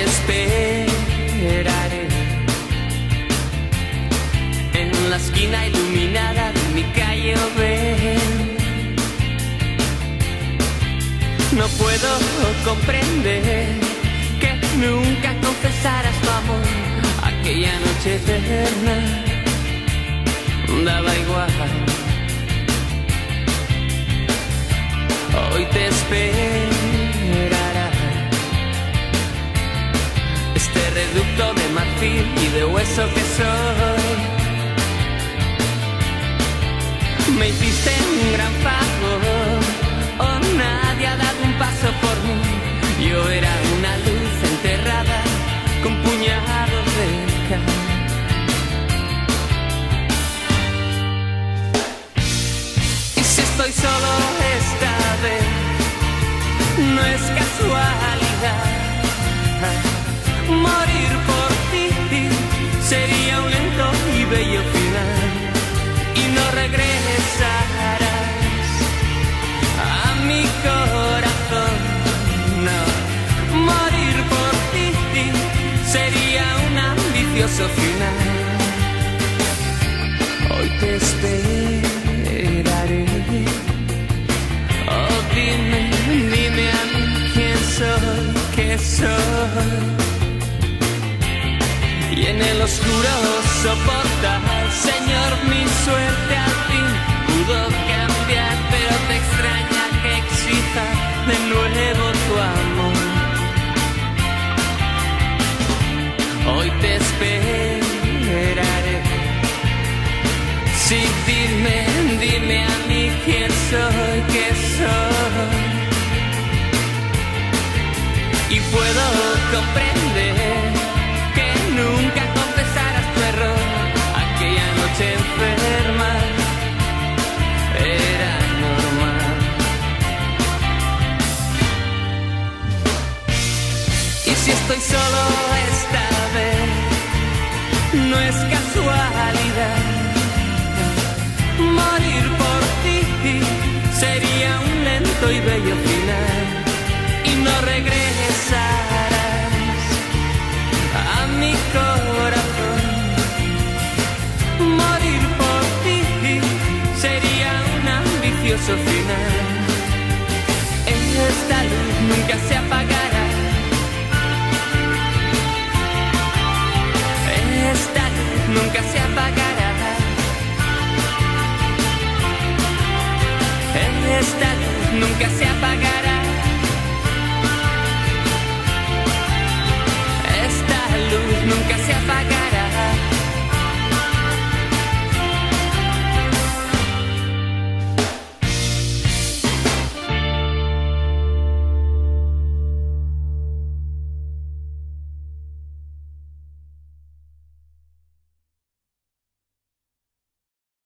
esperaré en la esquina iluminada de mi calle Oven. No puedo comprender que nunca confesaras tu amor aquella noche eterna. Daba igual. Hoy te esperará este reducto de marfil y de hueso que soy. Me hiciste un gran favor, oh, nadie ha dado un paso por mí. Yo era una luz enterrada con puñados de cal. Y si estoy solo esta vez, no es casualidad. Morir por ti sería un lento y bello final, y no regresarás a mi corazón. No, morir por ti sería un ambicioso final. Hoy te esperaré. Oh, dime, dime a mí quién soy, qué soy. Y en el oscuro soportar, Señor, mi suerte al fin pudo cambiar, pero te extraña que exija de nuevo tu amor. Hoy te esperaré. Sí, dime, dime a mí quién soy, qué soy. Y puedo comprender que nunca confesaras tu error aquella noche enferma. Era normal. Y si estoy solo esta vez, no es casualidad. Morir por ti sería un lento y bello final, y no regresarás a mi corazón. Morir por ti sería un ambicioso final. Esta luz nunca se apagará. Esta luz nunca se apagará. Esta luz nunca se apagará.